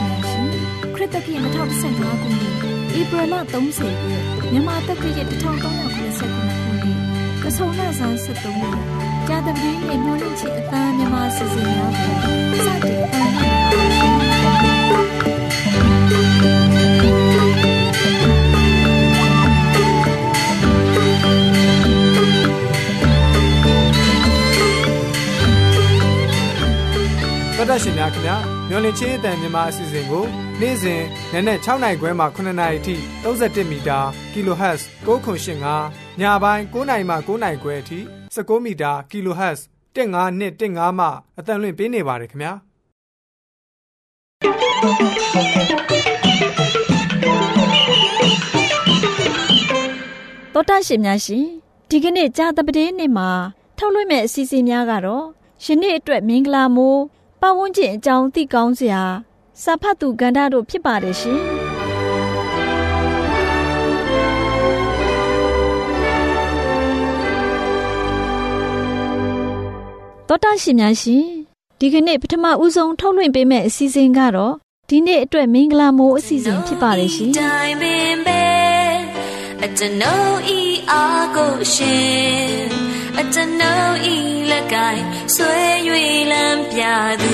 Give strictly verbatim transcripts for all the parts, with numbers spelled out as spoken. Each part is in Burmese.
များရှင်ခရစ်တက္ကရာ၂၀၁၅ခုနှစ်ဧပြီလ၃၀ရက်မြန်မာတက္ကရာ၁၉၉၉ခုနှစ်ကဆုံလဆန်းဆက်သုံးရက်ကြာသပတေးနေ့မျိုးလင့်ချစ်အသံမြန်မာစီစဉ်များကိုစတင်အသံလွှင့်ပါရှင်တော်တော်ရှင်များခင်ဗျာမျိုးလင့်ချင်းအတန်မြန်မာအစီအစဉ်ကိုနေ့စဉ်နက်နက်၆နာရီခွဲမှခုနှစ်နာရီအထိသုံး၁မီတာ Kilohertz ၉ခု၈၅ညပိုင်း၉နာရီမှ၉နာရီခွဲအထိ၁၉မီတာ Kilohertz ၁၅၂၁၅မှအတန်လွှင့်ပေးနေပါတယ်ခင်ဗျာတော်တော်ရှင်များရှင်ဒီကနေ့ကြာသပတေးနေ့မှာထုတ်လွှင့်မဲ့အစီအစဉ်များကတော့ယနေ့အတွက်မင်္ဂလာမိုးပတ်ဝန်းကျင်အကြောင်းသိကောင်းစရာစာဖတ်သူကဏ္ဍတို့ဖြစ်ပါတယ်ရှင်တော်တာရှင်များရှင်ဒီကနေ့ပထမဦးဆုံးထုတ်လွှင့်ပေးမယ့်အစီအစဉ်ကတော့ဒီနေ့အတွက်မင်္ဂလာမိုးအစီအစဉ်ဖြစ်ပါတယ်ရှင်အတနိုးဤအားကိုရှင်အတနိုးဤလက်ကိုင်ဆွဲ၍လမ်းပြသူ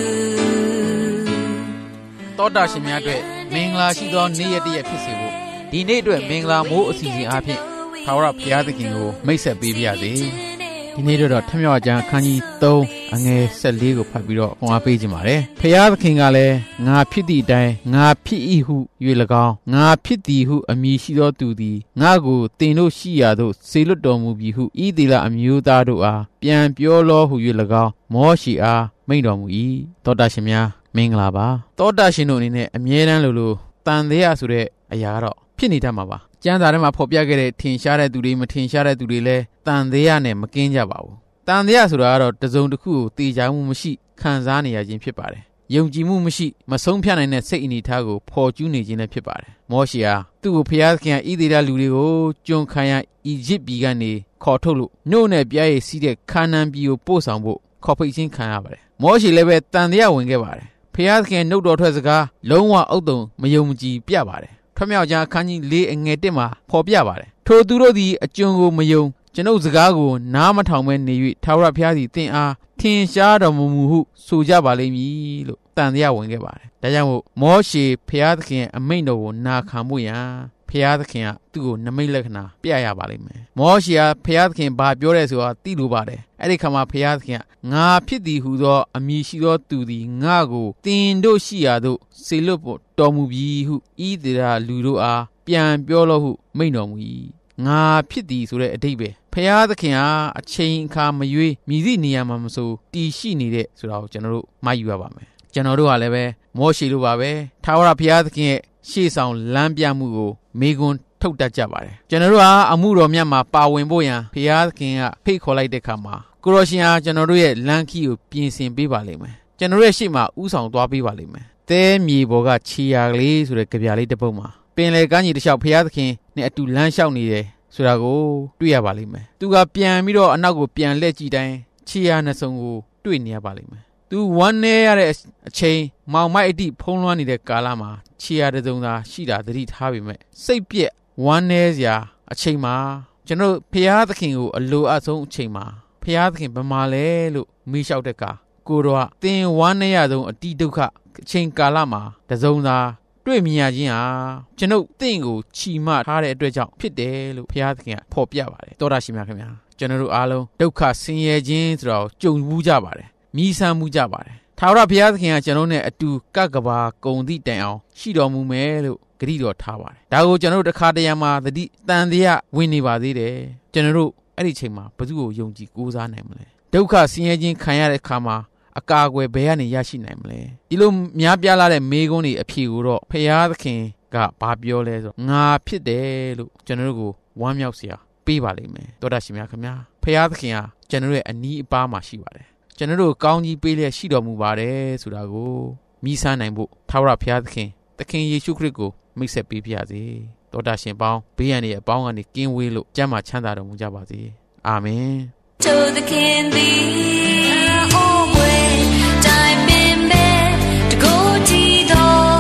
တောတာရှင်များအတွက်မင်္ဂလာရှိသောနေ့ရက်တစ်ရက်ဖြစ်စေဖို့ဒီနေ့အတွက်မင်္ဂလာမိုးအစီအစဉ်အားဖြင့်ထာဝရဘုရားသခင်ကိုမိတ်ဆက်ပေးပါရစေဒီနေ့တော့ထမြောက်ကျမ်းအခန်းကြီး၃အငယ်၁၄ကိုဖတ်ပြီးတော့ဟောအားပေးခြင်းပါတယ်ဘုရားသခင်ကလည်းငါဖြစ်သည့်အတိုင်းငါဖြစ်၏ဟု၍၎င်းငါဖြစ်သည်ဟုအမည်ရှိသောသူသည်ငါကိုတင်တို့ရှိရာသို့စေလွတ်တော်မူပြီဟုဤသီလအမျိုးသားတို့အားပြန်ပြောလောဟု၍၎င်းမောရှိအားမိန့်တော်မူ၏တောတာရှင်များမင်္ဂလာပါတောတာရှင်တို့အနေနဲ့အမြဲတမ်းလိုလိုတန်သေးရဆိုတဲ့အရာကတော့ဖြစ်နေတတ်မှာပါကျမ်းစာထဲမှာဖော်ပြခဲ့တဲ့ထင်ရှားတဲ့သူတွေမထင်ရှားတဲ့သူတွေလည်းတန်သေးရနဲ့မကင်းကြပါဘူးတန်သေးရဆိုတာကတော့တစုံတစ်ခုကိုတေချာမှုမရှိခံစားနေရခြင်းဖြစ်ပါတယ်ယုံကြည်မှုမရှိမဆုံးဖြတ်နိုင်တဲ့စိတ်အနေထားကိုဖော်ကျူးနေခြင်းလည်းဖြစ်ပါတယ်မောရှေဟာသူ့ကိုဖျားသခင်ဣသရေလလူတွေကိုကျွန်ခံရအီဂျစ်ပြည်ကနေခေါ်ထုတ်လို့နှုတ်နဲ့ပြားရည်စီးတဲ့ခါနာန်ပြည်ကိုပို့ဆောင်ဖို့ခေါ်ဖိတ်ခြင်းခံရပါတယ်မောရှေလည်းပဲတန်သေးရဝင်ခဲ့ပါတယ်ဖျားသခင်နှုတ်တော်ထွက်စကားလုံးဝအုတ်တုံမယုံကြည်ပြပါတယ်ထွမြောက်ကျမ်းအခန်းကြီး၄အငယ်၁မှာဖော်ပြပါတယ်ထိုသူတို့သည်အကျွန်ကိုမယုံကျွန်ုပ်စကားကိုနားမထောင်မဲနေ၍ထာဝရဘုရားသည်သင်အားထင်ရှားတော်မူမူဟုဆိုကြပါလိမ့်မည်လို့တန်တရားဝင်ခဲ့ပါတယ်ဒါကြောင့်မို့မောရှေဘုရားသခင်အမိန့်တော်ကိုနာခံမှုရန်ဘုရားသခင်ကသူ့ကိုနမိတ်လက္ခဏာပြရပါလိမ့်မယ်မောရှေကဘုရားသခင်ဘာပြောတယ်ဆိုတာသိလို့ပါတယ်အဲ့ဒီခါမှာဘုရားသခင်ကငါဖြစ်သည်ဟူသောအမည်ရှိသောသူသည်ငါကိုတင်တို့ရှိရာသို့စေလွတ်ဖို့တော်မူပြီဟုဤသီလလူတို့အားပြန်ပြောလို့ဟုမိန့်တော်မူ၏ငါဖြစ်သည်ဆိုတဲ့အဓိပ္ပာယ်ဖျားသခင်ဟာအချိန်အခါမရွေးမြည်သည့်နေရာမှာမဆိုတည်ရှိနေတဲ့ဆိုတာကိုကျွန်တော်တို့မှတ်ယူရပါမယ်ကျွန်တော်တို့ဟာလည်းပဲမောရှေလိုပါပဲထာဝရဘုရားသခင်ရဲ့ရှေ့ဆောင်လမ်းပြမှုကိုမေခွန်းထုတ်တတ်ကြပါတယ်ကျွန်တော်တို့ဟာအမှုတော်မြတ်မှာပါဝင်ဖို့ရန်ဘုရားသခင်ကဖိတ်ခေါ်လိုက်တဲ့အခါမှာကိုရရှင်ဟာကျွန်တော်တို့ရဲ့လမ်းခီးကိုပြင်ဆင်ပေးပါလိမ့်မယ်ကျွန်တော်တို့ရဲ့ရှေ့မှာဥဆောင်သွားပေးပါလိမ့်မယ်သဲမြေပေါ်ကခြေရာကလေးဆိုတဲ့ကြပြလေးတစ်ပုဒ်မှာပင်လေကမ်းခြေတစ်လျှောက်ဘုရားသခင်နဲ့အတူလမ်းလျှောက်နေတယ်ဆိုတာကိုတွေ့ရပါလိမ့်မယ်သူကပြန်ပြီးတော့အနောက်ကိုပြန်လှည့်ကြည့်တိုင်းခြေရာနှစ်စုံကိုတွေ့နေရပါလိမ့်မယ်သူဝမ်းနည်းရတဲ့အချိန်မောင်မိုက်အတိဖုံးလွှမ်းနေတဲ့ကာလမှာခြေရာတစ်စုံသာရှိတာသတိထားပေမဲ့စိတ်ပြက်ဝမ်းနည်းစရာအချိန်မှာကျွန်တော်ဘုရားသခင်ကိုအလိုအပ်ဆုံးအချိန်မှာဘုရားသခင်ဘယ်မှာလဲလို့မေးလျှောက်တဲ့အခါကိုတော့သင်ဝမ်းနည်းရဆုံးအတိဒုက္ခအချိန်ကာလမှာတစ်စုံသာတွေ့မြင်ရခြင်းဟာကျွန်ုပ်သင်ကိုချီမထားတဲ့အတွက်ကြောင့်ဖြစ်တယ်လို့ဘုရားသခင်ကဖော်ပြပါတယ်တောတာရှင်များခင်ဗျာကျွန်တော်တို့အားလုံးဒုက္ခဆင်းရဲခြင်းဆိုတာကိုကြုံမှုကြပါတယ်မြည်ဆန်းမှုကြပါတယ်ထာဝရဘုရားသခင်ကကျွန်တော်နဲ့အတူကပ်ကဘာကုံသည့်တိုင်အောင်ရှိတော်မူမယ်လို့ဂရုတော်ထားပါတယ်ဒါကိုကျွန်တော်တို့တစ်ခါတရံမှာသတိတန်တရားဝင်နေပါသေးတယ်ကျွန်တော်တို့အဲ့ဒီချိန်မှာဘယ်သူကိုယုံကြည်ကိုးစားနိုင်မလဲဒုက္ခဆင်းရဲခြင်းခံရတဲ့အခါမှာအကာအကွယ်ဘယ်ကနေရရှိနိုင်မလဲဒီလိုများပြားလာတဲ့မေးခွန်းတွေအဖြေကိုတော့ဖျားသခင်ကဘာပြောလဲဆိုတော့ငါဖြစ်တယ်လို့ကျွန်တော်တို့ကိုဝမ်းမြောက်စရာပေးပါလိမ့်မယ်တောတာရှင်များခင်ဗျာဖျားသခင်ကကျွန်တော်ရဲ့အနီးအပါးမှာရှိပါတယ်ကျွန်တော်တို့ကောင်းကြီးပေးလျက်ရှိတော်မူပါတယ်ဆိုတာကိုမြည်ဆန်းနိုင်ဖို့ထာဝရဘုရားသခင်သခင်ယေရှုခရစ်ကိုမိတ်ဆက်ပေးပါစေတောတာရှင်ပေါင်းဘေးရန်တွေအပေါင်းကနေကင်းဝေးလို့ကျမ်းမာချမ်းသာတော်မူကြပါစေအာမင် To the king thee always time in bed to go to the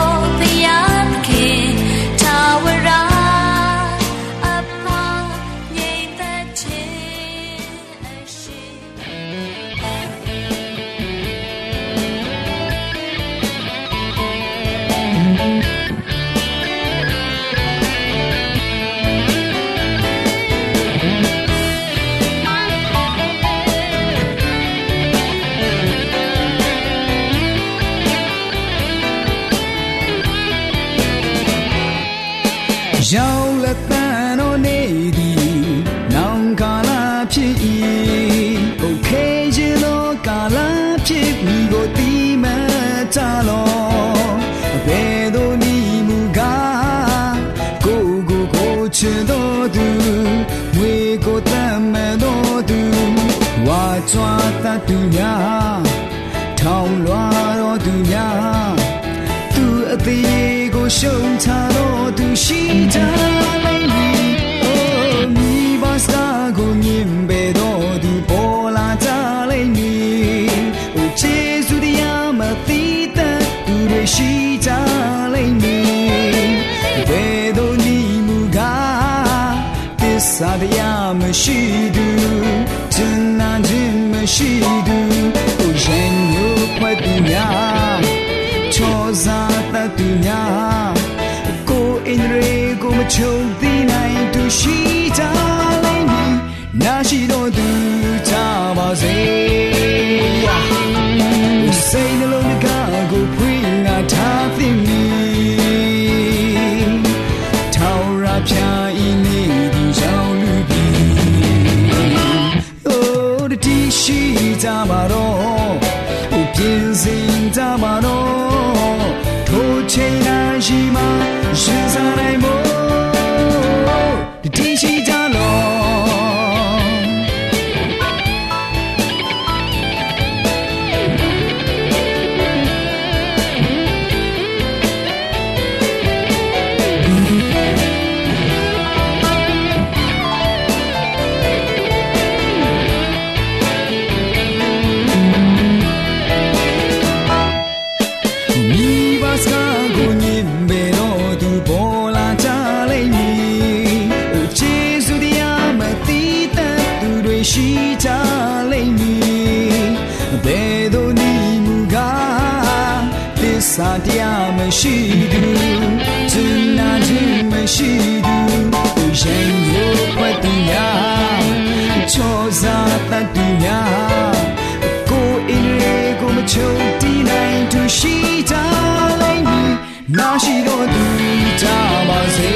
ရောက်လက်တန်တော်နေသည်နောင်ကာလဖြစ်၏โอเคခြင်းသောကာလဖြစ်ပြီကိုသိမှတ်ကြလောဘယ်သို့နည်းမူကားကိုကိုကိုချင်တော်သူဝေကိုတတ်မဲ့တော်သူဝါကြွားတတ်သူများထောင်လွှာတော်သူများသူအသေးကိုရှုံချတော်သူရှိကြလိမ့်မည်အိုးမိဘစကားကိုမြင်ပေတော်သူပေါ်လာကြလိမ့်မည်အိုးကျေးဇူးတရားမသိတဲ့သူတွေရှိကြလိမ့်မည်ဘယ်သို့နည်းမူကားသစ္စာတရားမရှိသူကျန်နာခြင်းမရှိသူအိုးရင်မျိုးဖွက်သူများချောစားတတ်သူများကိုအင်ရေကိုမချုံသိနိုင်သူရှိကြလိမ့်မည်နာရှိတော်သူကြပါစေစိတ်နှလုံးကကိုဖွင့်ငါထားသိမည်ထောင်ရဖြာဤနေဒီရောက်လူပြီအိုးတည်ရှိကြပါတော့ပြင်စင်ကြပါတော့ထိုချိန်နာရှိမှရှင်စားနိုင်မို့တည်ရှိကြလောရှိကြလိမ့်မည်ဘယ်သို့နည်းမူကားသစ္စာတရားမရှိသူကျင်နာခြင်းမရှိသူရင်ကိုဖွက်သူများချောစားတတ်သူများကိုအင်းရေကိုမချုံတီးနိုင်သူရှိကြလိမ့်မည်နာရှိတော်သူကြပါစေ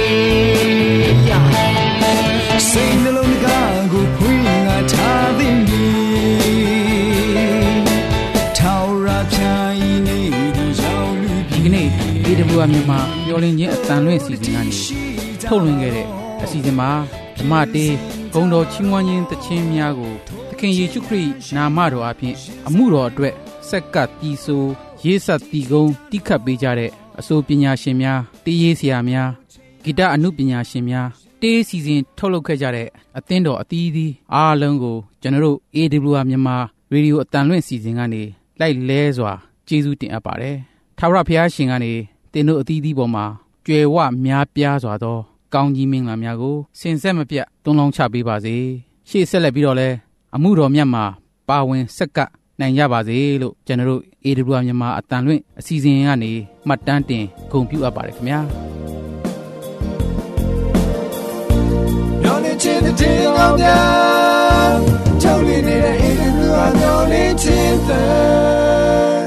စိတ်နှလုံးကကိုဖွင့်ငါထားသိမည်ထောင်ရဖြာဤနေဒီရောက်လူဒီကနေ့ အေ ဒဘလျူ အာ မြန်မာမျော်လင့်ခြင်းအတန်လွင့်အစီအစဉ်ကနေထုတ်လွှင့်ခဲ့တဲ့အစီအစဉ်မှာဓမ္မတေးဂုဏ်တော်ချီးမွမ်းခြင်းတခြင်းများကိုသခင်ယေရှုခရစ်နာမတော်အပြင်အမှုတော်အတွက်ဆက်ကပ်တီးဆိုရေးဆက်တီကုန်းတိခတ်ပေးကြတဲ့အဆိုပညာရှင်များတေးရေးဆရာများဂီတအနုပညာရှင်များတေးစီစဉ်ထုတ်လုပ်ခဲ့ကြတဲ့အသင်းတော်အသီးသီးအားလုံးကိုကျွန်တော်တို့ အေ ဒဘလျူ အာ မြန်မာရေဒီယိုအတန်လွင့်စီစဉ်ကနေလိုက်လဲစွာကျေးဇူးတင်အပ်ပါတယ်။ထာဝရဘုရားရှင်ကနေသင်တို့အသီးသီးပေါ်မှာကြွယ်ဝများပြားစွာသောကောင်းကြီးမင်္ဂလာများကိုစင်ဆက်မပြတ်သွန်လောင်းချပေးပါစေ။ရှေ့ဆက်လက်ပြီးတော့လဲအမှုတော်မြတ်မှာပါဝင်ဆက်ကပ်နိုင်ကြပါစေလို့ကျွန်တော်တို့ အေ ဒဘလျူ အာ မြန်မာအတန်လွင့်အစီအစဉ်ကနေမှတ်တမ်းတင်ဂုဏ်ပြုအပ်ပါတယ်ခင်ဗျာ။ချစ်တဲ့တင်အောင်များကြောက်နေတဲ့အေးလူအမျိုးလေးချစ်တဲ့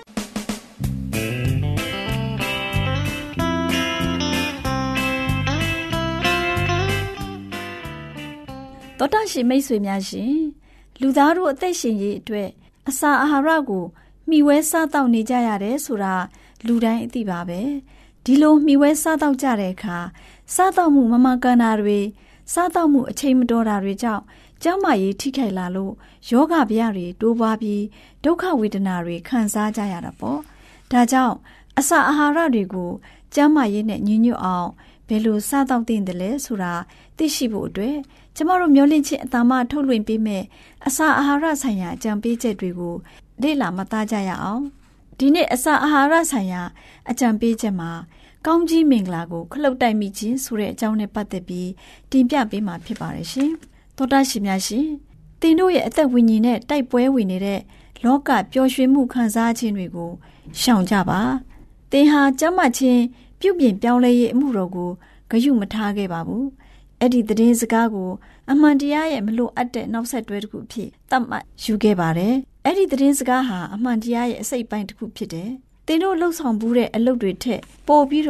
တော်တာရှင်မိတ်ဆွေများရှင်လူသားတို့အသက်ရှင်ရေးအတွက်အစာအာဟာရကိုမျှဝဲစားတောက်နေကြရတယ်ဆိုတာလူတိုင်းအသိပါပဲဒီလိုမျှဝဲစားတောက်ကြတဲ့အခါစားတောက်မှုမမှန်ကန်တာတွေစားတောက်မှုအချိန်မတော်တာတွေကြောင့်ကျန်းမာရေးထိခိုက်လာလို့ယောဂဗျာတွေတိုးပွားပြီးဒုက္ခဝေဒနာတွေခံစားကြရတာပေါ့ဒါကြောင့်အစာအာဟာရတွေကိုကျန်းမာရေးနဲ့ညီညွတ်အောင်ဘယ်လိုစားတောက်သင့်တယ်လဲဆိုတာသိရှိဖို့အတွက်ကျမတို့မျိုးလင့်ချင်းအတမထုတ်လွှင့်ပေးမယ်အစာအာဟာရဆိုင်ရာအကြံပေးချက်တွေကိုလေ့လာမှတ်သားကြရအောင်ဒီနေ့အစာအာဟာရဆိုင်ရာအကြံပေးချက်မှာကောင်းကြီးမင်္ဂလာကိုခလုတ်တိုက်မိခြင်းဆိုတဲ့အကြောင်းနဲ့ပတ်သက်ပြီးတင်ပြပေးမှာဖြစ်ပါတယ်ရှင်။သောတာရှင်များရှင်သင်တို့ရဲ့အသက်ဝိညာဉ်နဲ့တိုက်ပွဲဝင်နေတဲ့လောကပျော်ရွှင်မှုခံစားခြင်းတွေကိုရှောင်ကြပါ။သင်ဟာကျမ်းမာခြင်းပြုပြင်ပြောင်းလဲရေးအမှုတော်ကိုဂရုမထားခဲ့ပါဘူး။အဲ့ဒီသတင်းစကားကိုအမှန်တရားရဲ့မလို့အပ်တဲ့နောက်ဆက်တွဲတစ်ခုဖြစ်သတ်မှတ်ယူခဲ့ပါတယ်။အဲ့ဒီသတင်းစကားဟာအမှန်တရားရဲ့အစိတ်ပိုင်းတစ်ခုဖြစ်တယ်။သင်တို့လှုပ်ဆောင်မှုတဲ့အလုပ်တွေထက်ပိုပြီးတော့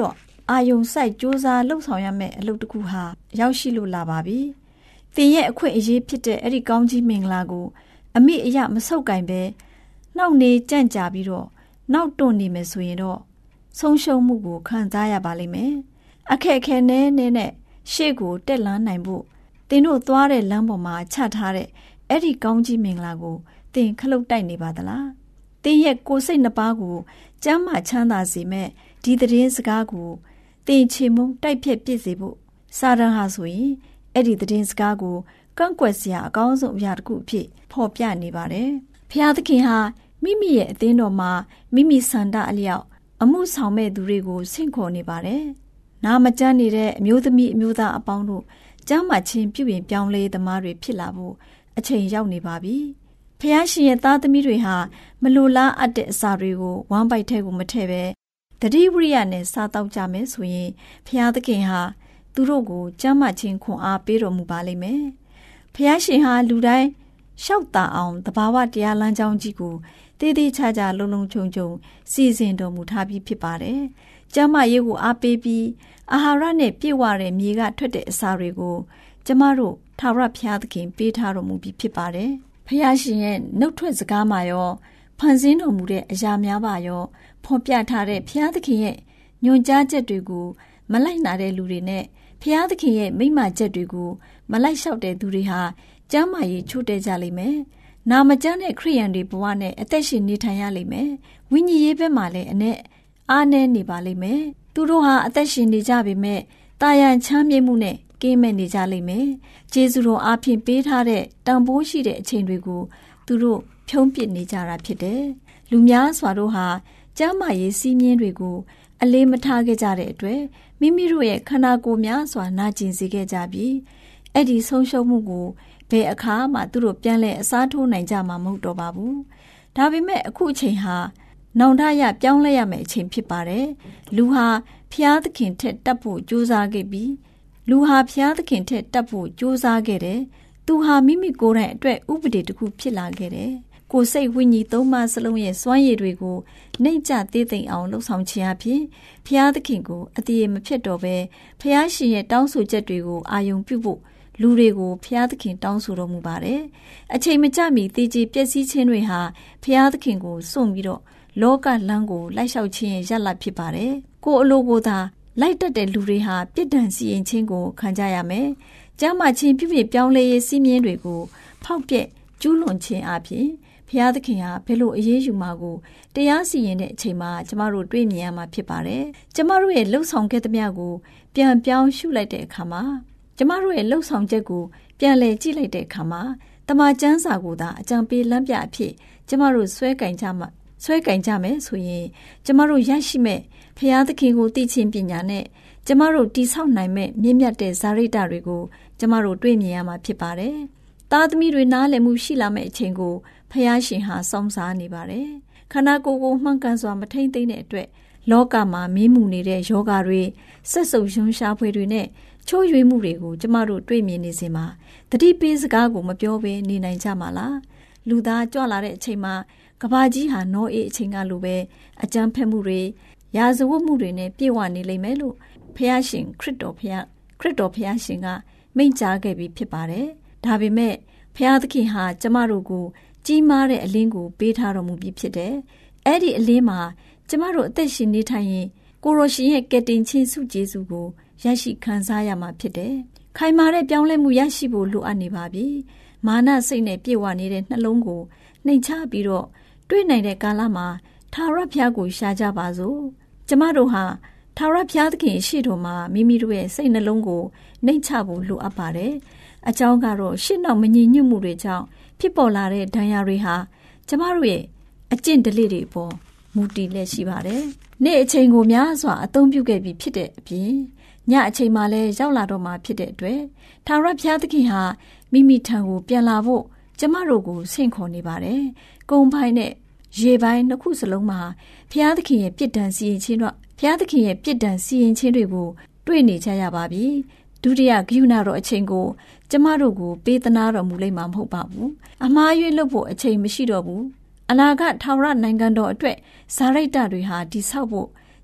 အာယုံစိုက်စူးစမ်းလှုပ်ဆောင်ရမယ့်အလုပ်တစ်ခုဟာရောက်ရှိလို့လာပါပြီ။သင်ရဲ့အခွင့်အရေးဖြစ်တဲ့အဲ့ဒီကောင်းကြီးမင်္ဂလာကိုအမိအယမဆုပ်ကင်ပဲနှောက်နေကြန့်ကြာပြီးတော့နောက်တွန့်နေမယ်ဆိုရင်တော့ဆုံးရှုံးမှုကိုခံစားရပါလိမ့်မယ်။အခက်အခဲနဲ့နဲ့နဲ့ရှေ့ကိုတက်လှမ်းနိုင်ဖို့သင်တို့သွားတဲ့လမ်းပေါ်မှာချထားတဲ့အဲ့ဒီကောင်းကြီးမင်္ဂလာကိုသင်ခလုတ်တိုက်နေပါသလား။သင်ရဲ့ကိုယ်စိတ်နှစ်ပါးကိုကျမ်းမာချမ်းသာစေမဲ့ဒီသတင်းစကားကိုသင်ချေမုံတိုက်ဖြတ်ပြစ်စေဖို့စာရန်ဟာဆိုရင်အဲ့ဒီသတင်းစကားကိုကန့်ကွက်စရာအကောင်းဆုံးအရာတစ်ခုအဖြစ်ဖော်ပြနေပါတယ်။ဖျားသခင်ဟာမိမိရဲ့အသင်းတော်မှာမိမိဆန္ဒအလျောက်အမှုဆောင်မဲ့သူတွေကိုဆင့်ခေါ်နေပါတယ်။နာမကျန်းနေတဲ့အမျိုးသမီးအမျိုးသားအပေါင်းတို့ကျမ်းမာခြင်းပြုပြင်ပြောင်းလဲသမားတွေဖြစ်လာဖို့အချိန်ရောက်နေပါပြီ။ဖျားရှင်ရဲ့သားသမီးတွေဟာမလိုလားအပ်တဲ့အစာတွေကိုဝမ်းပိုက်ထဲကိုမထည့်ပဲတတိဝရိယနဲ့စားတောက်ကြမယ်ဆိုရင်ဖျားသခင်ဟာသူတို့ကိုကျမ်းမာခြင်းခွန်အားပေးတော်မူပါလိမ့်မယ်။ဖျားရှင်ဟာလူတိုင်းရှောက်တာအောင်တဘာဝတရားလမ်းကြောင်းကြီးကိုတည်တည်ချာချာလုံလုံခြုံခြုံစီစဉ်တော်မူထားပြီးဖြစ်ပါတယ်။ကျမ်းမာရေးကိုအားပေးပြီးအာဟာရနဲ့ပြည့်ဝတဲ့မြေကထွက်တဲ့အစာတွေကိုကျမတို့ထာဝရဘုရားသခင်ပေးထားတော်မူပြီးဖြစ်ပါတယ်။ဘုရားရှင်ရဲ့နှုတ်ထွက်စကားမှာရောဖန်ဆင်းတော်မူတဲ့အရာများပါရောဖော်ပြထားတဲ့ဘုရားသခင်ရဲ့ညွှန်ကြားချက်တွေကိုမလိုက်နာတဲ့လူတွေနဲ့ဘုရားသခင်ရဲ့မိန့်မာချက်တွေကိုမလိုက်လျှောက်တဲ့သူတွေဟာကျမ်းမာရေးချို့တဲ့ကြလိမ့်မယ်။နာမကျန်းတဲ့ခရိယန်တွေဘဝနဲ့အသက်ရှင်နေထိုင်ရလိမ့်မယ်။ဝိညာဉ်ရေးဘက်မှာလည်းအနဲ့အားနည်းနေပါလိမ့်မယ်။သူတို့ဟာအသက်ရှင်နေကြပေမဲ့တာယာချမ်းမြေ့မှုနဲ့ကင်းမဲ့နေကြလိမ့်မယ်။ကျေးဇူးတော်အားဖြင့်ပေးထားတဲ့တန်ဖိုးရှိတဲ့အချိန်တွေကိုသူတို့ဖြုံးပစ်နေကြတာဖြစ်တယ်။လူများစွာတို့ဟာကျမ်းမာရေးစည်းမျဉ်းတွေကိုအလေးမထားခဲ့ကြတဲ့အတွက်မိမိတို့ရဲ့ခန္ဓာကိုယ်များစွာနာကျင်စေခဲ့ကြပြီးအဲ့ဒီဆုံးရှုံးမှုကိုဘယ်အခါမှသူတို့ပြန်လဲအစားထိုးနိုင်ကြမှာမဟုတ်တော့ပါဘူး။ဒါပေမဲ့အခုအချိန်ဟာနောင်တရပြောင်းလဲရမယ့်အချိန်ဖြစ်ပါတယ်။လူဟာဖျားသခင်ထက်တက်ဖို့ကြိုးစားခဲ့ပြီးလူဟာဖျားသခင်ထက်တက်ဖို့ကြိုးစားခဲ့တယ်။သူဟာမိမိကိုယ်တိုင်အတွက်ဥပဒေတစ်ခုဖြစ်လာခဲ့တယ်။ကိုယ်စိတ်ဝိညာဉ်သုံးပါးစလုံးရဲ့စွမ်းရည်တွေကိုနှိမ့်ချသေးသိမ့်အောင်လှုပ်ဆောင်ခြင်းအဖြစ်ဖျားသခင်ကိုအတည်မဖြစ်တော့ဘဲဖျားရှင်ရဲ့တောင်းဆိုချက်တွေကိုအာယုံပြုဖို့လူတွေကိုဖျားသခင်တောင်းဆိုတော်မူပါတယ်။အချိန်မကျမီတည်ကြည်ပျက်စီးခြင်းတွေဟာဖျားသခင်ကိုစွန့်ပြီးတော့လောကလမ်းကိုလိုက်လျှောက်ခြင်းရဲ့ရလဒ်ဖြစ်ပါတယ်။ကိုယ်အလိုကိုသာလိုက်တတ်တဲ့လူတွေဟာပြစ်ဒဏ်စီရင်ခြင်းကိုခံကြရမယ်။ကျမ်းမာခြင်းပြုပြင်ပြောင်းလဲရေးစည်းမျဉ်းတွေကိုဖောက်ပြက်ကျူးလွန်ခြင်းအပြင်ဖျားသခင်ဟာဘယ်လိုအရေးယူမှာကိုတရားစီရင်တဲ့အချိန်မှာကျမတို့တွေ့မြင်ရမှာဖြစ်ပါတယ်။ကျမတို့ရဲ့လှုပ်ဆောင်ခဲ့သမျှကိုပြန်ပြောင်းရှုလိုက်တဲ့အခါမှာကျမတို့ရဲ့လှုပ်ဆောင်ချက်ကိုပြန်လည်ကြည့်လိုက်တဲ့အခါမှာတမန်ကျမ်းစာကိုသာအကြံပေးလမ်းပြအဖြစ်ကျမတို့ဆွဲကင်ကြမှာဆွဲကင်ကြမယ်ဆိုရင်ကျမတို့ရရှိမဲ့ဖျားသခင်ကိုသိချင်းပညာနဲ့ကျမတို့တိဆောက်နိုင်မဲ့မြင့်မြတ်တဲ့ဇာရိတတွေကိုကျမတို့တွေ့မြင်ရမှာဖြစ်ပါတယ်။သားသမီးတွေနားလည်မှုရှိလာမဲ့အချိန်ကိုဖျားရှင်ဟာစောင့်စားနေပါတယ်။ခန္ဓာကိုယ်ကိုမှန်ကန်စွာမထိမ့်သိမ့်တဲ့အတွက်လောကမှာမင်းမှုနေတဲ့ယောဂတွေဆက်စုပ်ယွန်းရှားဖွေတွေနဲ့ချိုးရွေးမှုတွေကိုကျမတို့တွေ့မြင်နေစဉ်မှာတတိပေးစကားကိုမပြောဘဲနေနိုင်ကြမှာလားလူသားကြွလာတဲ့အချိန်မှာကဘာကြီးဟာနောအေးအချိန်ကလိုပဲအကြမ်းဖက်မှုတွေရာဇဝတ်မှုတွေနဲ့ပြည့်ဝနေလိမ့်မယ်လို့ဖျားရှင်ခရစ်တော်ဖျားခရစ်တော်ဖျားရှင်ကမိန့်ကြားခဲ့ပြီးဖြစ်ပါတယ်ဒါပေမဲ့ဖျားသခင်ဟာကျမတို့ကိုကြီးမားတဲ့အလင်းကိုပေးထားတော်မူပြီးဖြစ်တယ်အဲ့ဒီအလင်းမှာကျမတို့အသက်ရှင်နေထိုင်ရင်ကိုရိုရှင်ရဲ့ကယ်တင်ခြင်းဆုကျေးဇူးကိုရရှိခံစားရမှာဖြစ်တယ်။ခိုင်မာတဲ့ပြောင်းလဲမှုရရှိဖို့လိုအပ်နေပါပြီ။မာနစိတ်နဲ့ပြည့်ဝနေတဲ့နှလုံးကိုနှိမ်ချပြီးတော့တွေ့နိုင်တဲ့ကာလမှာထာဝရဘုရားကိုရှာကြပါစို့။ကျမတို့ဟာထာဝရဘုရားသခင်ရှေ့တော်မှာမိမိတို့ရဲ့စိတ်နှလုံးကိုနှိမ်ချဖို့လိုအပ်ပါတယ်။အကြောင်းကတော့ရှစ်နောက်မညီညွတ်မှုတွေကြောင့်ဖြစ်ပေါ်လာတဲ့ဒဏ်ရာတွေဟာကျမတို့ရဲ့အကျင့်ဓလေ့တွေပေါ်မူတည်လက်ရှိပါတယ်။နေ့အချိန်ကိုများစွာအသုံးပြုခဲ့ပြီးဖြစ်တဲ့အပြင်ညအချိန်မှလည်းရောက်လာတော့မှဖြစ်တဲ့အတွက်ထာဝရဘုရားသခင်ဟာမိမိထံကိုပြန်လာဖို့ကျမတို့ကိုဆင့်ခေါ်နေပါတယ်။ကုံပိုင်းနဲ့ရေပိုင်းနှစ်ခုစလုံးမှာဘုရားသခင်ရဲ့ပြစ်ဒဏ်စီရင်ခြင်းတော့ဘုရားသခင်ရဲ့ပြစ်ဒဏ်စီရင်ခြင်းတွေကိုတွေ့နေကြရပါပြီ။ဒုတိယဂိယူနာတော်အချိန်ကိုကျမတို့ကိုပေးသနာတော်မူလိမ့်မှာမဟုတ်ပါဘူး။အမှားယွင်းလုပ်ဖို့အချိန်မရှိတော့ဘူး။အနာဂတ်ထာဝရနိုင်ငံတော်အတွက်ဇာရိတ္တတွေဟာဒီဆောက်ဖို့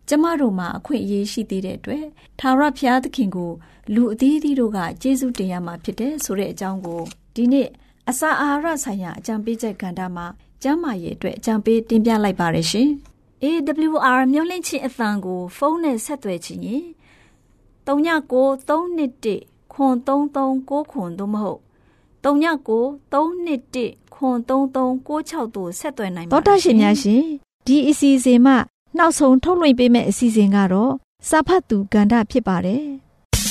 ကျမတို့မှာအခွင့်အရေးရှိသေးတဲ့အတွက်ထာဝရဘုရားသခင်ကိုလူအသီးသီးတို့ကကျေးဇူးတင်ရမှာဖြစ်တယ်ဆိုတဲ့အကြောင်းကိုဒီနေ့အစာအာဟာရဆိုင်ရာအကြံပေးချက်ကဏ္ဍမှာကျန်းမာရေးအတွက်အကြံပေးတင်ပြလိုက်ပါရရှင်။ အေ ဒဘလျူ အာ မျောလင့်ခြင်းအသံကိုဖုန်းနဲ့ဆက်သွယ်ခြင်းရင် သုံးညကို သုံးနှစ်တစ် ခွန်သုံးသုံးကိုခွန်သို့မဟုတ် သုံးညကို သုံးနှစ်တစ် ခွန်သုံးသုံးကိုခြောက်တို့ဆက်သွယ်နိုင်ပါတယ်။ သောတာရှင်များရှင်ဒီအစီအစဉ်မှနောက်ဆုံးထုတ်လွှင့်ပေးမယ့်အစီအစဉ်ကတော့စာဖတ်သူကဏ္ဍဖြစ်ပါတယ်။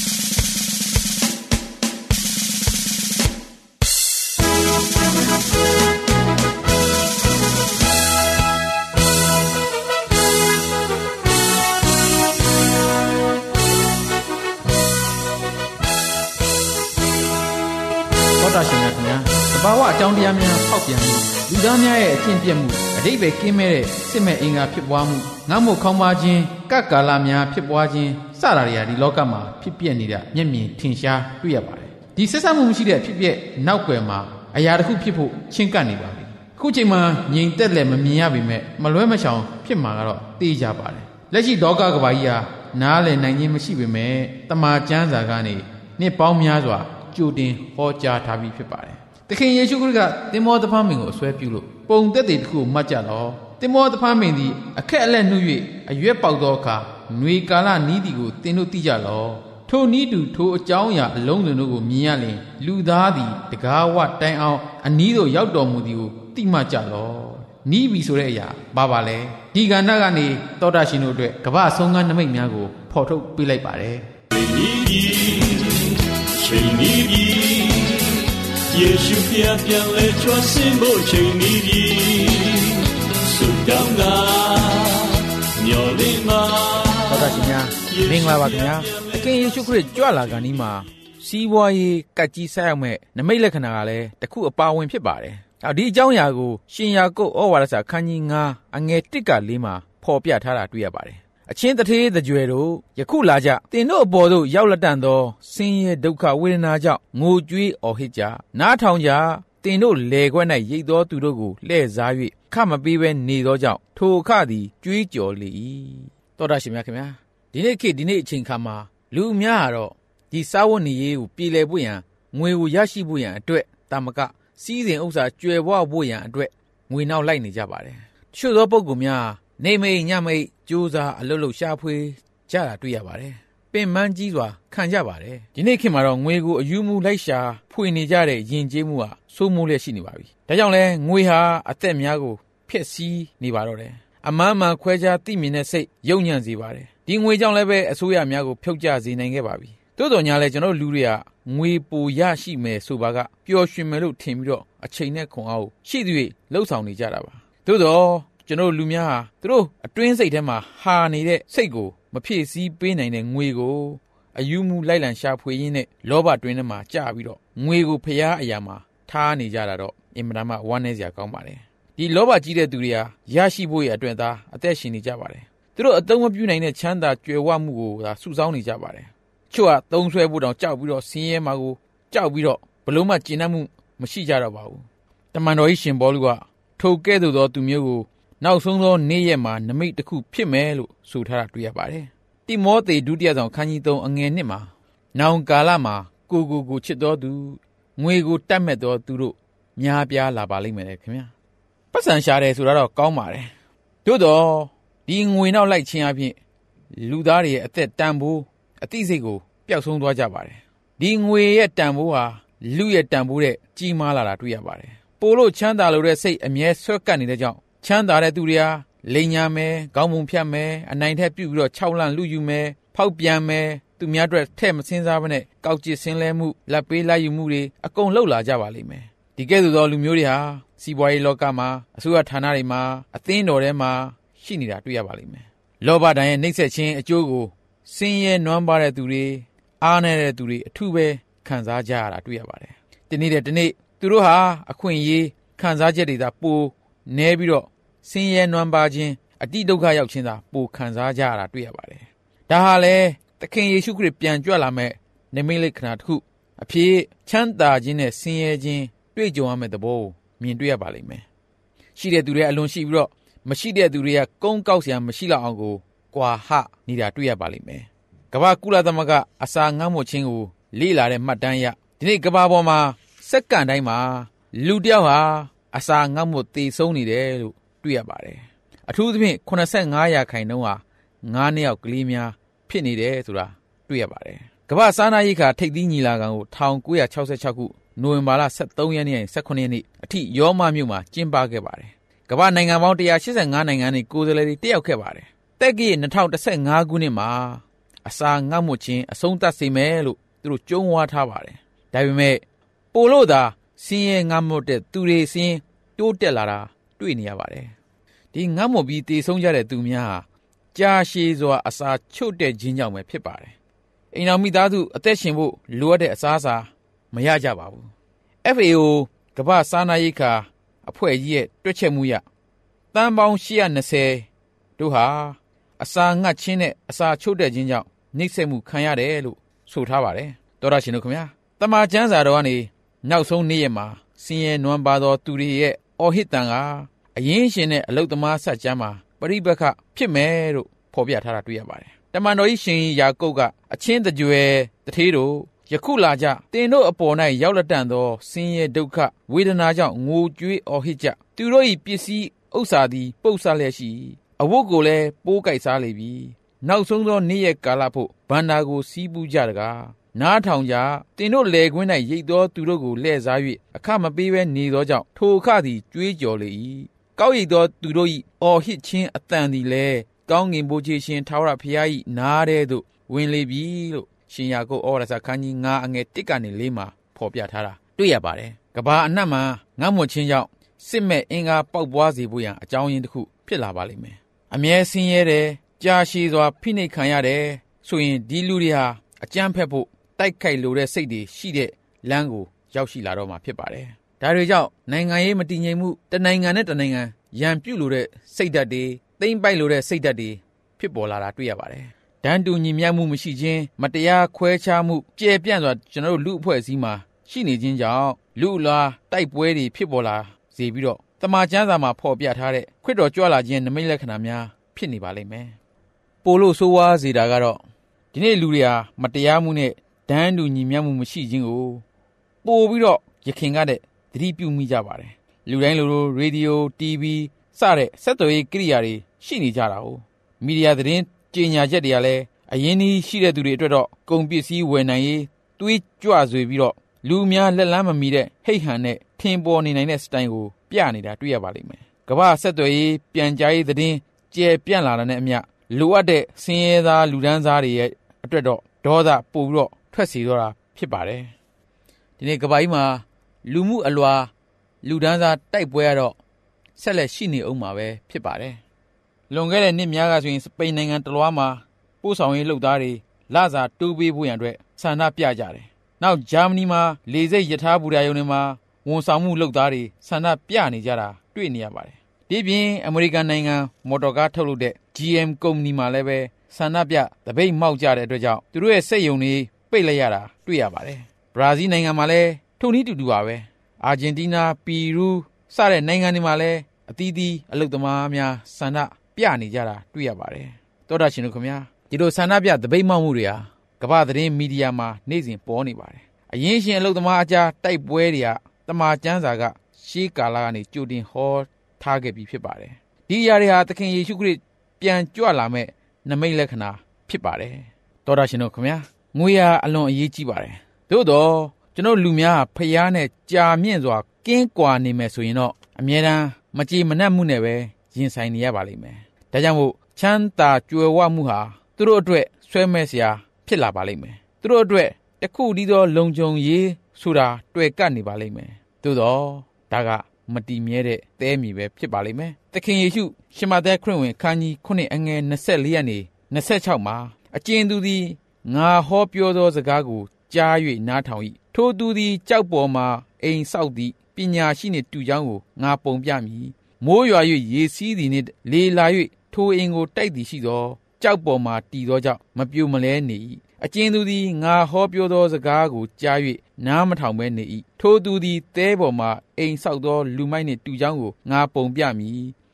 သောတာရှင်များခင်ဗျာတဘာဝအကြောင်းတရားများဖောက်ပြန်မှုလူသားများရဲ့အကျင့်ပြတ်မှုအဓိပ္ပာယ်ကင်းမဲ့တဲ့စစ်မဲ့အင်္ဂါဖြစ်ပွားမှုငတ်မှုခေါင်းပါခြင်းကပ်ကာလများဖြစ်ပွားခြင်းစတာတွေဟာဒီလောကမှာဖြစ်ပြနေတာမျက်မြင်ထင်ရှားတွေ့ရပါတယ်ဒီဆက်ဆံမှုမရှိတဲ့ဖြစ်ပျက်နောက်ွယ်မှာအရာတစ်ခုဖြစ်ဖို့ချင်းကပ်နေပါပြီအခုချိန်မှာငြိမ်သက်လည်းမမြင်ရပေမဲ့မလွဲမရှောင်ဖြစ်မှာကတော့သိကြပါတယ်လက်ရှိလောကကမ္ဘာကြီးဟာနားလည်နိုင်ခြင်းမရှိပေမဲ့တမန်ကျမ်းစာကနေနှစ်ပေါင်းများစွာကြိုတင်ဟောကြားထားပြီးဖြစ်ပါတယ်။သခင်ယေရှုခရစ်ကသင်္ဘောသဖန်းမင်ကိုအစွဲပြုလို့ပုံသက်သေတစ်ခုကိုမှတ်ကြတော့သင်္ဘောသဖန်းမင်သည်အခက်အလက်နှုတ်၍အရွက်ပေါက်သောအခါຫນွေကာလနီးသည်ကိုသင်တို့သိကြလော။ထိုနီးတူထိုအကြောင်းအရာအလုံးစုံတို့ကိုမြင်ရလျင်လူသားသည်တကားဝတိုင်အောင်အနီးသို့ရောက်တော်မူသည်ကိုသိမှကြလော။နီးပြီဆိုတဲ့အရာဘာပါလဲ။ဒီကဏ္ဍကနေသောတာရှင်တို့အတွက်ကမ္ဘာဆုံးကားနမိတ်များကိုဖော်ထုတ်ပေးလိုက်ပါတယ်။ချိန်နီးပြီယေရှုဖျားပြန်လဲကြွဆင်းဖို့ချိန်နီးပြီဆုတောင်းတာမျော်လင့်မှာသောတာရှင်များမင်္ဂလာပါခင်ဗျာသခင်ယေရှုခရစ်ကြွလာကနီးမှာစီးပွားရေးကတ်ကြီးဆက်ရောက်မဲ့နမိတ်လက္ခဏာကလည်းတစ်ခုအပါဝင်ဖြစ်ပါတယ်ဒီအကြောင်းအရာကိုရှင်ယာကုပ်ဩဝါဒစာခန်းကြီး၅အငယ်၁ကလေးမှာဖော်ပြထားတာတွေ့ရပါတယ်အချင်းတထေးတကြွယ်တို့ယခုလာကြတင်တို့အပေါ်သို့ရောက်လက်တန်သောဆင်းရဲဒုက္ခဝေဒနာကြောင့်ငိုကြွေးအော်ဟစ်ကြနားထောင်ကြတင်တို့လေခွက်၌ရိတ်သောသူတို့ကိုလှည့်စား၍ခမပေးဘဲနေသောကြောင့်ထိုအခသည်ကြွေးကြော်လေ၏တော်တာရှင်များခင်ဗျာဒီနေ့ခေတ်ဒီနေ့အချိန်ခါမှာလူများကတော့ဒီစားဝတ်နေရေးကိုပြည်လည်ဖို့ရန်ငွေကိုရရှိဖို့ရန်အတွက်တာမကစီးစိမ်ဥစ္စာကျွယ်ဝဖို့ရန်အတွက်ငွေနောက်လိုက်နေကြပါတယ်တချို့သောပုဂ္ဂိုလ်များနေမိတ်ညမိတ်ကြိုးစားအလုပ်လုပ်ရှာဖွေကြတာတွေ့ရပါတယ်ပင်ပန်းကြီးစွာခံကြပါတယ်ဒီနေ့ခေတ်မှာတော့ငွေကိုအယူမူလိုက်ရှာဖွေနေကြတဲ့ယဉ်ကျေးမှုဟာစိုးမိုးလျက်ရှိနေပါပြီဒါကြောင့်လဲငွေဟာအသက်များကိုဖျက်ဆီးနေပါတော့တယ်အမှန်မှန်ခွဲခြားသိမြင်တဲ့စိတ်ယုံညံ့စေပါတယ်ဒီငွေကြောင့်လည်းပဲအစိုးရများကိုဖြုတ်ကျစေနိုင်ခဲ့ပါပြီသို့တော်ညာလဲကျွန်တော်လူတွေကငွေပိုရရှိမယ်ဆိုပါကပျော်ရွှင်မယ်လို့ထင်ပြီးတော့အချိန်နဲ့ခွန်အားကိုရှိသူ၍လှုပ်ဆောင်နေကြတာပါသို့တော်ကျွန်တော်လူများဟာသူတို့အတွင်းစိတ်ထဲမှာဟာနေတဲ့စိတ်ကိုမဖြည့်ဆည်းပေးနိုင်တဲ့ငွေကိုအယူမူလိုက်လံရှာဖွေရင်းနဲ့လောဘတွင်းထဲမှာကြာပြီးတော့ငွေကိုဖျားအရာမှာထားနေကြတာတော့အင်မတန်မှဝမ်းနည်းစရာကောင်းပါတယ်ဒီလောဘကြီးတဲ့သူတွေဟာရရှိဖို့ရအတွက်သာအသက်ရှင်နေကြပါတယ်သူတို့အသုံးမပြုနိုင်တဲ့ချမ်းသာကြွယ်ဝမှုကိုသာစုဆောင်းနေကြပါတယ်ချို့ကသုံးဆွဲဖို့တောင်ကြောက်ပြီးတော့ဆင်းရဲမှာကိုကြောက်ပြီးတော့ဘလို့မှကျဉ်းနှံ့မှုမရှိကြတော့ပါဘူးတမန်တော်ကြီးရှင်ဘောလူကထိုကဲ့သို့သောသူမျိုးကိုနောက်ဆုံးသောနေ့ရက်မှာနမိတ်တစ်ခုဖြစ်မယ်လို့ဆိုထားတာတွေ့ရပါတယ်တိမောသေဒုတိယဆောင်ခန်းကြီး၃အငယ်၁မှာနောင်ကာလမှာကိုကိုကိုချစ်တော်သူငွေကိုတတ်မဲ့တော်သူတို့များပြားလာပါလိမ့်မယ်လေခင်ဗျာပတ်စံရှာတယ်ဆိုတာတော့ကောင်းပါတယ်သို့တော့ဒီငွေနောက်လိုက်ခြင်းအပြင်လူသားတွေရဲ့အသက်တန်ဖိုးအသိစိတ်ကိုပျောက်ဆုံးသွားကြပါတယ်ဒီငွေရဲ့တန်ဖိုးဟာလူရဲ့တန်ဖိုးတဲ့ကြီးမားလာတာတွေ့ရပါတယ်ပိုလို့ချမ်းသာလို့တဲ့စိတ်အမြဲဆွဲကပ်နေတဲ့ကြောင့်ချမ်းသာတဲ့သူတွေဟာလိန်ညာမယ်ခေါင်းပုံဖြတ်မယ်အနိုင်ထက်ပြုတ်ပြီးတော့ခြောက်လန့်လူယူမယ်ဖောက်ပြန်မယ်သူများအတွက်ထဲ့မစင်းစားဘဲနဲ့ကောက်ကျစ်ဆင်းလဲမှုလက်ပေးလိုက်ယူမှုတွေအကုန်လှုပ်လာကြပါလိမ့်မယ်ဒီကဲ့သို့သောလူမျိုးတွေဟာစီးပွားရေးလောကမှာအစိုးရဌာနတွေမှာအသင်းတော်ထဲမှာရှိနေတာတွေ့ရပါလိမ့်မယ်လောဘတန်ရဲ့နှိပ်စက်ခြင်းအကျိုးကိုဆင်းရဲနွမ်းပါတဲ့သူတွေအားနည်းတဲ့သူတွေအထူးပဲခံစားကြရတာတွေ့ရပါတယ်ဒီနေ့တဲ့ဒီနေ့သူတို့ဟာအခွင့်အရေးခံစားချက်တွေသာပိုနဲပြီးတော့ဆင်းရဲနွမ်းပါခြင်းအတိဒုက္ခရောက်ခြင်းသာပိုခံစားကြရတာတွေ့ရပါတယ်ဒါဟာလေသခင်ယေရှုခရစ်ပြန်ကြွလာမဲ့နိမိတ်လက္ခဏာတစ်ခုအဖြစ်ချမ်းသာခြင်းနဲ့ဆင်းရဲခြင်းတွေ့ကြုံရမယ့်သဘောကိုမြင်တွေ့ရပါလိမ့်မယ်ရှိတဲ့သူတွေအလွန်ရှိပြီးတော့မရှိတဲ့သူတွေကကုန်းကောက်စရာမရှိလောက်အောင်ကိုကွာဟနေတာတွေ့ရပါလိမ့်မယ်ကမ္ဘာကုလသမဂ္ဂအစာငတ်မွတ်ခြင်းကိုလေ့လာတဲ့မှတ်တမ်းအရဒီနေ့ကမ္ဘာပေါ်မှာစက္ကန့်တိုင်းမှာလူတစ်ယောက်ဟာအစာငတ်မွတ်သေဆုံးနေတယ်လို့တွေ့ရပါတယ်အထူးသဖြင့်eighty-fiveရာခိုင်နှုန်းဟာငါးနှစ်ယောက်ကလေးများဖြစ်နေတယ်ဆိုတာတွေ့ရပါတယ်ကမ္ဘာစားနပ်ရိက္ခာထိပ်သီးညီလာခံကိုnineteen sixty-sixခုနိုဝင်ဘာလthirteenရက်နေ့နဲ့eighteenရက်နေ့အထိရောမမြို့မှာကျင်းပခဲ့ပါတယ်ကမ္ဘာနိုင်ငံပေါင်းone eighty-fiveနိုင်ငံနဲ့ကိုယ်စားလှယ်တွေတက်ရောက်ခဲ့ပါတယ်တက္ကရာtwenty fifteenခုနှစ်မှာအစာငတ်မွတ်ခြင်းအဆုံးသတ်စေမယ်လို့သူတို့ကြုံဝါထားပါတယ်ဒါပေမဲ့ပိုလို့သာစင်းရဲငတ်မွတ်တဲ့သူတွေစင်းတိုးတက်လာတာတွေ့နေရပါတယ်ဒီငတ်မွတ်ပြီးတည်ဆုံးကြတဲ့သူများဟာကြာရှည်စွာအစာချုပ်တဲ့ခြင်းကြောင့်ပဲဖြစ်ပါတယ်အိမ်တော်မိသားစုအသက်ရှင်ဖို့လိုအပ်တဲ့အစားအစာမရကြပါဘူး F A O ကမ္ဘာစားနပ်ရိက္ခာအဖွဲ့ကြီးရဲ့တွက်ချက်မှုရတန်ပေါင်းeight hundred twentyတို့ဟာအစာငတ်ခြင်းနဲ့အစာချုပ်တဲ့ခြင်းကြောင့်နှိမ့်ဆက်မှုခံရတယ်လို့ဆိုထားပါတယ်တော်ရရှင်တို့ခင်ဗျာတမန်ကျမ်းစာတော်ကနေနောက်ဆုံးနေ့ရက်မှာစင်ရဲနွမ်းပါသောသူတွေရဲ့အော်ဟစ်တန်ကအရင်ရှင်နဲ့အလုတ်သမားဆက်ကျမ်းမှာပရိပက္ခဖြစ်မယ်လို့ဖော်ပြထားတာတွေ့ရပါတယ်တမန်တော်ကြီးရှင်ယာကုပ်ကအချင်းတကြွယ်တထေးတို့ယခုလာကြတင်တို့အပေါ်၌ရောက်လက်တန်သောဆင်းရဲဒုက္ခဝေဒနာကြောင့်ငိုကြွေးအော်ဟစ်ကြသူတို့၏ပစ္စည်းဥစ္စာသည်ပုပ်ဆလျက်ရှိအဝတ်ကိုလည်းပိုးကိုက်စားလေပြီနောက်ဆုံးသောနေ့ရက်ကာလဖို့ဗန္တာကိုစီးပူးကြတကားနားထောင်ကြတင်တို့လေကွင်း၌ရိတ်သောသူတို့ကိုလှည့်စား၍အခမပေးဘဲနေသောကြောင့်ထိုအခသည်ကြွေးကြော်လေ၏ကောက်ရိတ်သောသူတို့၏အော်ဟစ်ခြင်းအတန်သည်လည်းကောင်းငင်ဘိုးချေရှင်ထာဝရဘုရား၏နားထဲသို့ဝင်လေပြီလို့ရှင်ယာကုပ်ဩဝါဒစာခန်းကြီးnineအငယ်oneကနေfourမှာဖော်ပြထားတာတွေ့ရပါတယ်ကဘာအနှံ့မှာငတ်မွတ်ခြင်းကြောင့်စစ်မဲ့အင်္ဂါပေါက်ပွားစေဖို့ရန်အကြောင်းရင်းတစ်ခုဖြစ်လာပါလိမ့်မယ်အမြဲဆင်းရဲတယ်ကြာရှည်စွာဖိနှိပ်ခံရတယ်ဆိုရင်ဒီလူတွေဟာအကြမ်းဖက်ဖို့တိုက်ခိုက်လိုတဲ့စိတ်တွေရှိတဲ့လမ်းကိုရောက်ရှိလာတော့မှာဖြစ်ပါတယ်ဒါတွေကြောင့်နိုင်ငံရေးမတည်ငြိမ်မှုတနိုင်ငံနဲ့တနိုင်ငံရန်ပြုလိုတဲ့စိတ်ဓာတ်တွေသိမ့်ပိုက်လိုတဲ့စိတ်ဓာတ်တွေဖြစ်ပေါ်လာတာတွေ့ရပါတယ်ဒန်းတူညီမျှမှုမရှိခြင်းမတရားခွဲခြားမှုကျယ်ပြန့်စွာကျွန်တော်တို့လူအဖွဲ့အစည်းမှာရှိနေခြင်းကြောင့်လူလာတိုက်ပွဲတွေဖြစ်ပေါ်လာစေပြီးတော့တမန်ကျမ်းစာမှာဖော်ပြထားတဲ့ခရစ်တော်ကြွလာခြင်းနမိတ်လက္ခဏာများဖြစ်နေပါလိမ့်မယ်ပိုလို့ဆိုးဝါးစေတာကတော့ဒီနေ့လူတွေဟာမတရားမှုနဲ့ဒန်းတူညီမျှမှုမရှိခြင်းကိုပို့ပြီးတော့ရခင်ကတဲ့သတိပြုမိကြပါတယ်လူတိုင်းလူတို့ရေဒီယို တီဗီ စတဲ့ဆက်သွယ်ရေးကိရိယာတွေရှိနေကြတာ哦မီဒီယာသတင်းကြေညာချက်တွေကလည်းအရင်ကြီးရှိတဲ့သူတွေအတွက်တော့ကုန်ပစ္စည်းဝယ်နိုင်ရေးတွေးကြွဆွေပြီးတော့လူများလက်လန်းမမီတဲ့ဟိတ်ဟန်နဲ့ထင်ပေါ်နေနိုင်တဲ့စတိုင်ကိုပြနေတာတွေ့ရပါလိမ့်မယ်ကမ္ဘာဆက်သွယ်ရေးပြန်ကြားရေးသတင်းကျယ်ပြန့်လာတာနဲ့အမျှလိုအပ်တဲ့ဆင်းရဲသားလူဒန်းစားတွေရဲ့အတွက်တော့ဒေါသပို့ပြီးတော့ထွက်စီတော့တာဖြစ်ပါတယ်ဒီနေ့ကမ္ဘာကြီးမှာလူမှုအလွာလူဒန်းစားတိုက်ပွဲရတော့ဆက်လက်ရှိနေအောင်မှာပဲဖြစ်ပါတယ်လွန်ခဲ့တဲ့နှစ်များကဆိုရင်စပိန်နိုင်ငံတလွှားမှာပို့ဆောင်ရေးလုပ်သားတွေလစာတိုးပေးဖို့ရန်အတွက်ဆန္ဒပြကြတယ်နောက်ဂျာမနီမှာလေဆိပ်ယထာဘူရာယုံတွေမှာဝန်ဆောင်မှုလုပ်သားတွေဆန္ဒပြနေကြတာတွေ့နေရပါတယ်ဒီပြင်အမေရိကန်နိုင်ငံမော်တော်ကားထုတ်လုပ်တဲ့ G M ကုမ္ပဏီမှာလည်းပဲဆန္ဒပြတပိတ်မှောက်ကြတဲ့အတွက်ကြောင့်သူတို့ရဲ့စက်ရုံတွေပိတ်လိုက်ရတာတွေ့ရပါတယ်ဘရာဇီးနိုင်ငံမှာလည်းထိုနည်းတူတူပါပဲအာဂျင်တီးနားပီရူးစတဲ့နိုင်ငံတွေမှာလည်းအသီးသီးအလုပ်သမားများဆန္ဒပြနေကြတာတွေ့ရပါတယ်တောတာရှင်တို့ခင်ဗျာဒီလိုဆန္ဒပြတပိတ်မှောက်မှုတွေဟာကမ္ဘာသတင်းမီဒီယာမှာနေ့စဉ်ပေါ်နေပါတယ်အရင်ရှင်အလုပ်သမားအကြားတိုက်ပွဲတွေကတမန်ကျမ်းစာကရှေးကာလကနေကြိုတင်ဟောထားခဲ့ပြီးဖြစ်ပါတယ်ဒီအရာတွေဟာသခင်ယေရှုခရစ်ပြန်ကြွလာမဲ့နမိတ်လက္ခဏာဖြစ်ပါတယ်တောတာရှင်တို့ခင်ဗျာငွေရာအလွန်အရေးကြီးပါတယ်သို့တော့ကျွန်တော်လူများဖျားနဲ့ကြာမြင့်စွာကင်းကွာနေမယ်ဆိုရင်တော့အမြဲတမ်းမကြေမနက်မှုနဲ့ပဲရင်ဆိုင်နေရပါလိမ့်မယ်ဒါကြောင့်မို့ချမ်းသာကြွယ်ဝမှုဟာသူတို့အတွက်ဆွဲမဲ့စရာဖြစ်လာပါလိမ့်မယ်သူတို့အတွက်တခုတည်းသောလုံခြုံရေးဆိုတာတွေ့ကပ်နေပါလိမ့်မယ်သို့တော့ဒါကမတည်မြဲတဲ့သဲမြေပဲဖြစ်ပါလိမ့်မယ်သခင်ယေရှုရှမသက်ခရစ်ဝင်ခန်းကြီးnineအငယ်twenty-fourရက်နေtwenty-sixမှာအကျဉ်သူသည်ငါဟောပြောသောစကားကိုကြား၍နားထောင်၏ထိုသူသည်ကြောက်ပေါ်မှာအိမ်ဆောက်သည့်ပညာရှိနှင့်တူကြောင်းကိုငါပုံပြမည်မိုးရွာ၍ရေစီးသည်နှင့်လေလာ၍ထိုအိမ်ကိုတိုက်သည်ရှိသောကြောက်ပေါ်မှာတည်သောကြောင့်မပြိုမလဲနေ၏အကျဉ်သူသည်ငါဟောပြောသောစကားကိုကြား၍နားမထောင်ဘဲနေ၏ထိုသူသည်သဲပေါ်မှာအိမ်ဆောက်သောလူမိုက်နှင့်တူကြောင်းကိုငါပုံပြမည်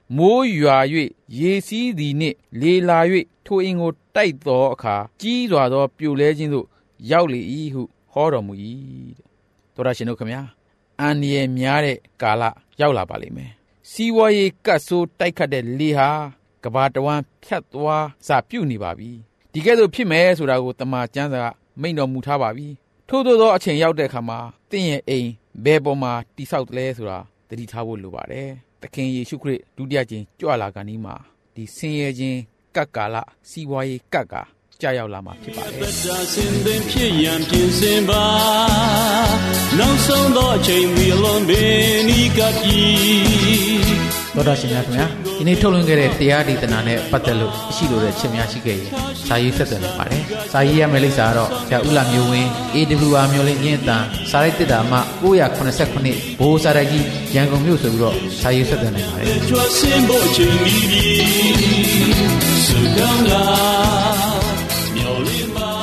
မိုးရွာ၍ရေစီးသည်နှင့်လေလာ၍ထိုအိမ်ကိုတိုက်သောအခါကြီးစွာသောပြိုလဲခြင်းသို့ရောက်လေ၏ဟုဟောတော်မူ၏တဲ့သောတာရှင်တို့ခမညာအန္တရာယ်များတဲ့ကာလရောက်လာပါလိမ့်မယ်စီးပွားရေးကတ်ဆိုးတိုက်ခတ်တဲ့လေဟာကဘာတဝမ်းဖြတ်သွားစာပြုတ်နေပါပြီဒီကဲ့သို့ဖြစ်မယ်ဆိုတာကိုတမန်ကျမ်းစာကမိန့်တော်မူထားပါပြီထို့သောသောအချိန်ရောက်တဲ့အခါမှာသင်ရဲ့အိမ်ဘယ်ပေါ်မှာတိဆောက်တယ်လဲဆိုတာသတိထားဖို့လိုပါတယ်သခင်ယေရှုခရစ်ဒုတိယကျင်ကြွလာကနေ့မှာဒီဆင်းရဲခြင်းကပ်ကာလစီးပွားရေးကပ်ကာကြာရောက်လာမှာဖြစ်ပါတယ်။ရှင်သင်ဖြစ်ရန်ပြင်ဆင်ပါနောက်ဆုံးသောအချိန်ဒီလုံးပင်ဤကပ်သောတာရှင်များခင်ဗျာဒီနေ့ထုတ်လွှင့်ခဲ့တဲ့တရားဒေသနာနဲ့ပတ်သက်လို့ရှိလို့တဲ့ချက်များရှိခဲ့ရင်စာရေးဆက်သွယ်နိုင်ပါတယ်။စာရေးရမယ့်လိပ်စာကတော့ဆရာဦးလာမျိုးဝင်း အေ ဒဘလျူ အာ မျိုးလင်းအင်းအတန်စာရိုက်တစ်တာမှကိုးခုနှစ်ခုဘိုးစာရိုက်ကြီးရန်ကုန်မြို့ဆိုပြီးတော့စာရေးဆက်သွယ်နိုင်ပါတယ်။ကျွတ်စင်ဖို့ချိန်မီပြီစကောင်းလာမျိုးလင်းပါ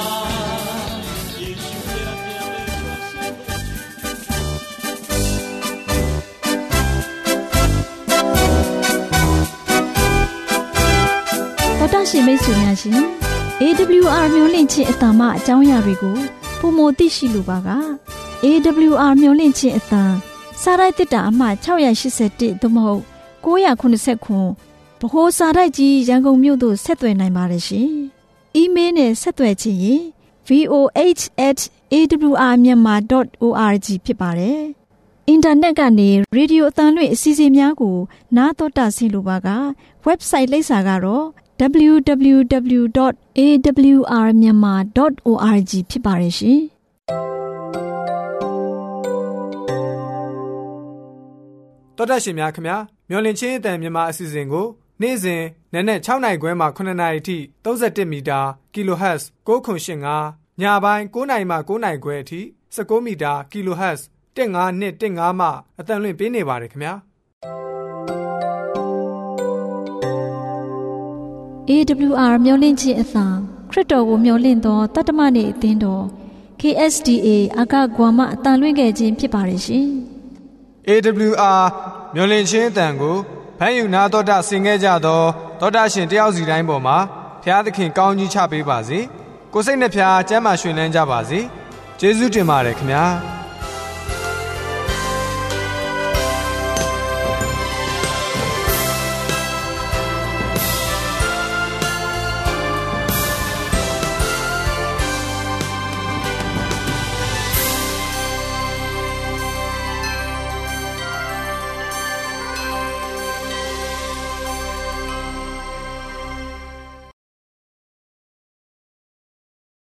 တော်တော်ရှင်မိတ်ဆွေများရှင် အေ ဒဘလျူ အာ မျိုးလင့်ခြင်းအတ္တမအကြောင်းအရာတွေကိုပုံမသိရှိလိုပါက အေ ဒဘလျူ အာ မျိုးလင့်ခြင်းအတ္တစာရိုက်တစ်တာအမှ၆၈၁သို့မဟုတ်၉၇၀ဗဟိုစာရိုက်ကြီးရန်ကုန်မြို့သို့ဆက်သွယ်နိုင်ပါတယ်ရှင်။အီးမေးလ်နဲ့ဆက်သွယ်ခြင်းရင် ဗီ အို အေချ် အက် အေ ဒဘလျူ အာ မြန်မာ ဒတ် အို အာဂျီ ဖြစ်ပါတယ်။အင်တာနက်ကနေရေဒီယိုအသံလွှင့်အစီအစဉ်များကိုနားတော်တာဆင်လိုပါက website လိပ်စာကတော့ ဒဘလျူ ဒဘလျူ ဒဘလျူ ဒတ် အေ ဒဘလျူ အာ မြန်မာ ဒတ် အို အာဂျီ ဖြစ်ပါတယ်ရှင်။တော်တော်ရှင်များခင်ဗျာမျော်လင့်ခြင်းအတန်မြန်မာအစီအစဉ်ကိုနေ့စဉ်နနက်၆နာရီခွဲမှခုနှစ်နာရီထိသုံး၁မီတာ kilohertz ကိုးခုရှစ်ငါးညပိုင်း၉နာရီမှ၉နာရီခွဲအထိ၁၉မီတာ kilohertz ၁၅၂၁၅မှအသံလွှင့်ပေးနေပါတယ်ခင်ဗျာအေ ဒဘလျူ အာ မျော်လင့်ခြင်းအသံခရစ်တော်ကိုမျော်လင့်သောတတ္တမနေ့အသင်းတော် ကေ အက်စ် ဒီ အေ အာကဂွာမအသံလွှင့်ခဲ့ခြင်းဖြစ်ပါတယ်ရှင်။အေ ဒဘလျူ အာ မျော်လင့်ခြင်းအသံကိုဖန်ယူနာတော်တာဆင်ခဲ့ကြသောသောတာရှင်တယောက်စီတိုင်းပေါ်မှာဖျားသခင်ကောင်းကြီးချပေးပါစေ။ကိုယ်စိတ်နှဖျားကျမ်းမာရွှင်လန်းကြပါစေ။ကျေးဇူးတင်ပါတယ်ခင်ဗျာ။